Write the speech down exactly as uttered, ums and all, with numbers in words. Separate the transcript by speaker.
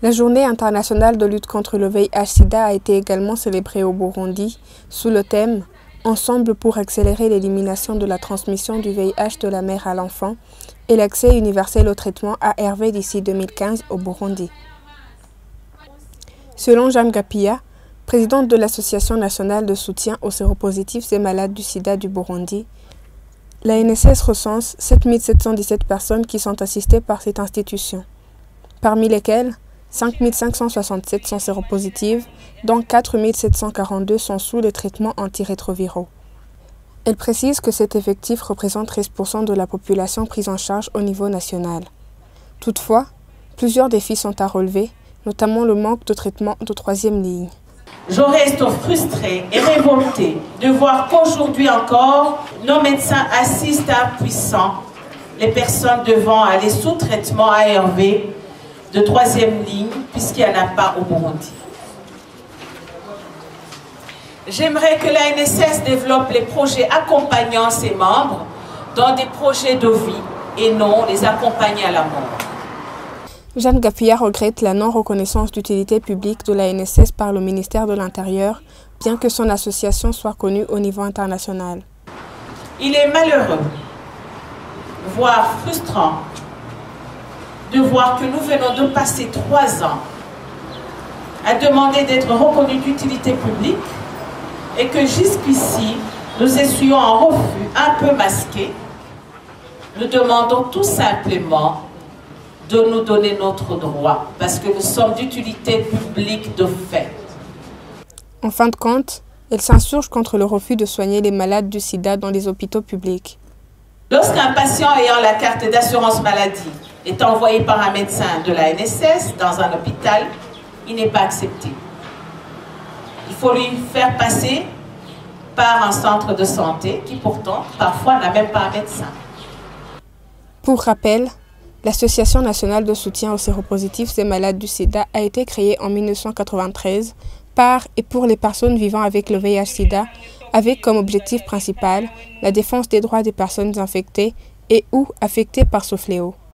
Speaker 1: La journée internationale de lutte contre le V I H sida a été également célébrée au Burundi sous le thème « Ensemble pour accélérer l'élimination de la transmission du V I H de la mère à l'enfant et l'accès universel au traitement A R V d'ici deux mille quinze au Burundi ». Selon Jeanne Gapia, présidente de l'Association nationale de soutien aux séropositifs et malades du sida du Burundi, la N S S recense sept mille sept cent dix-sept personnes qui sont assistées par cette institution, parmi lesquelles cinq mille cinq cent soixante-sept sont séropositives, dont quatre mille sept cent quarante-deux sont sous les traitements antirétroviraux. Elle précise que cet effectif représente treize pour cent de la population prise en charge au niveau national. Toutefois, plusieurs défis sont à relever, notamment le manque de traitement de troisième ligne.
Speaker 2: Je reste frustrée et révoltée de voir qu'aujourd'hui encore, nos médecins assistent impuissants les personnes devant aller sous traitement A R V de troisième ligne, puisqu'il n'y en a pas au Burundi. J'aimerais que la N S S développe les projets accompagnant ses membres dans des projets de vie et non les accompagner à la mort.
Speaker 1: Jeanne Gapia regrette la non-reconnaissance d'utilité publique de la N S S par le ministère de l'Intérieur, bien que son association soit connue au niveau international.
Speaker 2: Il est malheureux, voire frustrant, de voir que nous venons de passer trois ans à demander d'être reconnus d'utilité publique et que jusqu'ici, nous essuyons un refus un peu masqué. Nous demandons tout simplement de nous donner notre droit, parce que nous sommes d'utilité publique de fait.
Speaker 1: En fin de compte, elle s'insurge contre le refus de soigner les malades du sida dans les hôpitaux publics.
Speaker 2: Lorsqu'un patient ayant la carte d'assurance maladie est envoyé par un médecin de la N S S dans un hôpital, il n'est pas accepté. Il faut lui faire passer par un centre de santé qui pourtant, parfois, n'a même pas un médecin.
Speaker 1: Pour rappel, l'Association nationale de soutien aux séropositifs et malades du sida a été créée en mille neuf cent quatre-vingt-treize par et pour les personnes vivant avec le V I H sida, avec comme objectif principal la défense des droits des personnes infectées et ou affectées par ce fléau.